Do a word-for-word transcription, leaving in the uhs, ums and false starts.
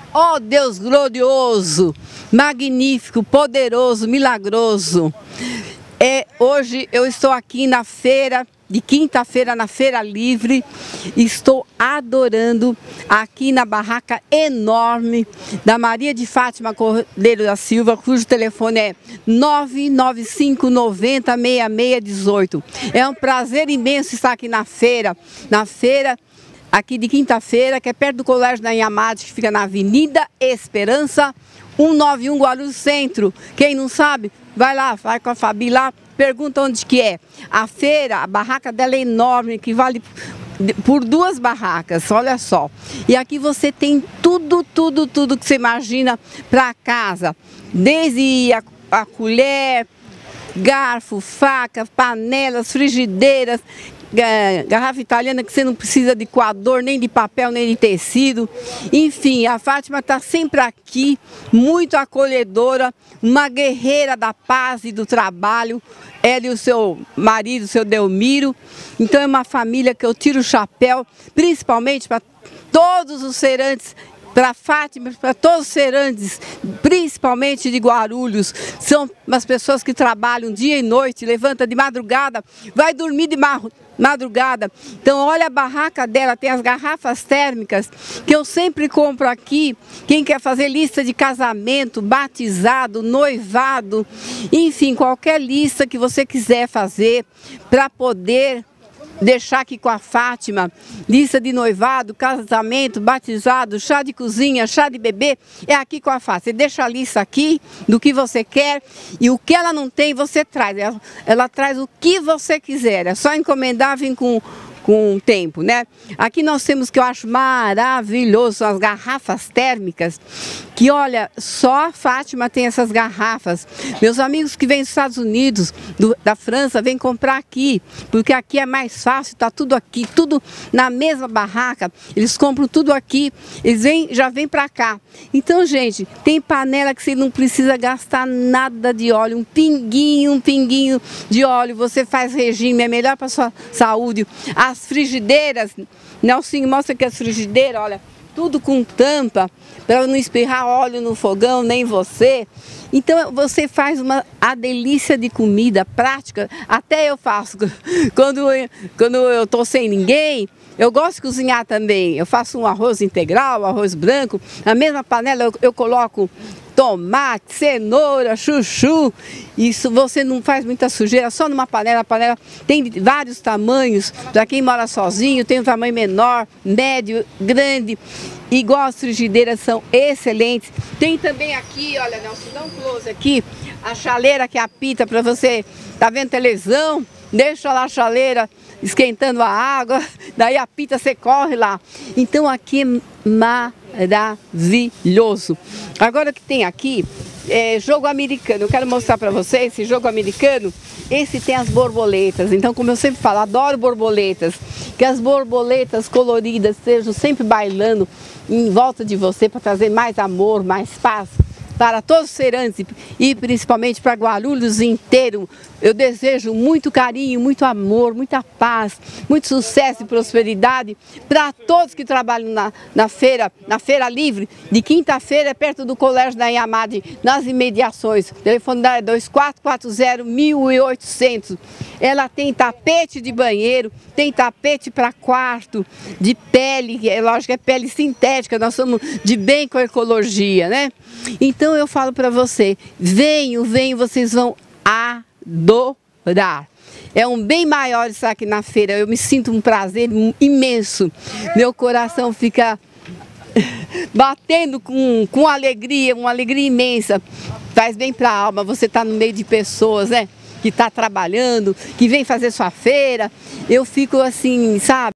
Ó oh, Deus glorioso, magnífico, poderoso, milagroso. É, hoje eu estou aqui na feira, de quinta-feira na Feira Livre, estou adorando aqui na barraca enorme da Maria de Fátima Cordeiro da Silva, cujo telefone é nove nove cinco nove zero seis seis um oito. É um prazer imenso estar aqui na feira, na feira aqui de quinta-feira, que é perto do Colégio da Inhamade, que fica na Avenida Esperança, cento e noventa e um, Guarulhos Centro. Quem não sabe, vai lá, vai com a Fabi lá, pergunta onde que é. A feira, a barraca dela é enorme, que vale por duas barracas, olha só. E aqui você tem tudo, tudo, tudo que você imagina para casa. Desde a, a colher, garfo, faca, panelas, frigideiras, garrafa italiana que você não precisa de coador, nem de papel, nem de tecido. Enfim, a Fátima está sempre aqui, muito acolhedora, uma guerreira da paz e do trabalho. Ela e o seu marido, o seu Delmiro. Então é uma família que eu tiro o chapéu, principalmente para todos os feirantes, para Fátima, para todos os feirantes, principalmente de Guarulhos. São umas pessoas que trabalham dia e noite, levanta de madrugada, vai dormir de madrugada. Então olha a barraca dela, tem as garrafas térmicas que eu sempre compro aqui. Quem quer fazer lista de casamento, batizado, noivado, enfim, qualquer lista que você quiser fazer para poder deixar aqui com a Fátima, lista de noivado, casamento, batizado, chá de cozinha, chá de bebê, é aqui com a Fátima. Você deixa a lista aqui do que você quer e o que ela não tem você traz. Ela, ela traz o que você quiser, é só encomendar, vem com com o tempo, né? Aqui nós temos, que eu acho maravilhoso, as garrafas térmicas, que olha, só a Fátima tem essas garrafas. Meus amigos que vêm dos Estados Unidos, do, da França, vêm comprar aqui, porque aqui é mais fácil, tá tudo aqui, tudo na mesma barraca, eles compram tudo aqui, eles vêm, já vêm para cá. Então, gente, tem panela que você não precisa gastar nada de óleo, um pinguinho, um pinguinho de óleo, você faz regime, é melhor para sua saúde. As frigideiras, Nelsinho, mostra aqui as frigideiras, olha, tudo com tampa, para não espirrar óleo no fogão, nem você. Então você faz uma a delícia de comida prática, até eu faço, quando eu, quando eu estou sem ninguém, eu gosto de cozinhar também. Eu faço um arroz integral, arroz branco, na mesma panela eu, eu coloco tomate, cenoura, chuchu. Isso você não faz muita sujeira, só numa panela. A panela tem vários tamanhos, para quem mora sozinho, tem um tamanho menor, médio, grande. Igual as frigideiras são excelentes. Tem também aqui, olha, Nelson, dá um close aqui, a chaleira que apita para você, tá vendo televisão, deixa lá a chaleira esquentando a água, daí apita, você corre lá. Então aqui é maravilhoso. Agora que tem aqui, é, jogo americano, eu quero mostrar para vocês esse jogo americano. Esse tem as borboletas, então como eu sempre falo, adoro borboletas, que as borboletas coloridas estejam sempre bailando em volta de você para trazer mais amor, mais paz para todos os feirantes e principalmente para Guarulhos inteiro. Eu desejo muito carinho, muito amor, muita paz, muito sucesso e prosperidade para todos que trabalham na, na feira, na Feira Livre, de quinta-feira, perto do Colégio da Inhamade, nas imediações. O telefone dela é dois quatro quatro zero, mil e oitocentos. Ela tem tapete de banheiro, tem tapete para quarto, de pele, é lógico que é pele sintética, nós somos de bem com a ecologia, né? Então eu falo para você, venham, venham, vocês vão adorar. É um bem maior estar aqui na feira, eu me sinto um prazer imenso, meu coração fica batendo com, com alegria, uma alegria imensa, faz bem para a alma, você está no meio de pessoas, né, que está trabalhando, que vem fazer sua feira, eu fico assim, sabe?